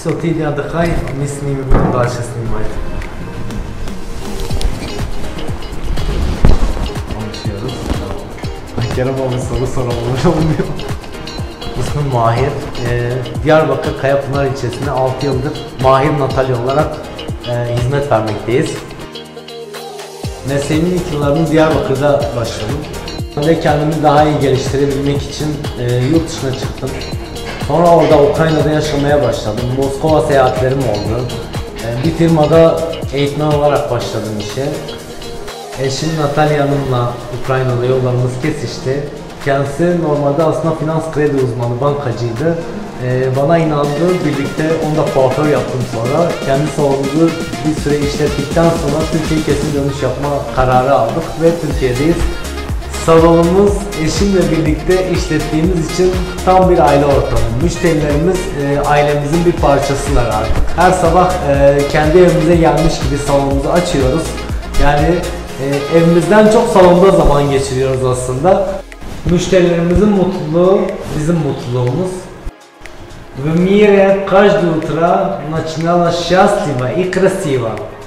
Все, ты иди отдыхай, мы с ними будем дальше снимать. Konuşuyoruz. Kerem abi soru soramamış olmuyor. İsmim Mahir. Diyarbakır Kayapınar ilçesinde 6 yıldır Mahir Natalya olarak hizmet vermekteyiz. Mesleğimin ilk yıllarını Diyarbakır'da başladım. Ben de kendimi daha iyi geliştirebilmek için yurt dışına çıktım. Sonra orada Ukrayna'da yaşamaya başladım. Moskova seyahatlerim oldu. Bir firmada eğitmen olarak başladım işe. Eşim Natalya Hanım'la Ukrayna'da yollarımız kesişti. Kendisi normalde aslında finans kredi uzmanı, bankacıydı. Bana inandı, birlikte onda kuaför yaptım sonra. Kendi salonumuzu bir süre işlettikten sonra Türkiye'ye kesin dönüş yapma kararı aldık ve Türkiye'deyiz. Salonumuz eşimle birlikte işlettiğimiz için tam bir aile ortamı. Müşterilerimiz ailemizin bir parçasılar artık. Her sabah kendi evimize gelmiş gibi salonumuzu açıyoruz. Yani evimizden çok salonda zaman geçiriyoruz aslında. Müşterilerimizin mutluluğu bizim mutluluğumuz. В мире каждое утро начиналось счастливо и красиво.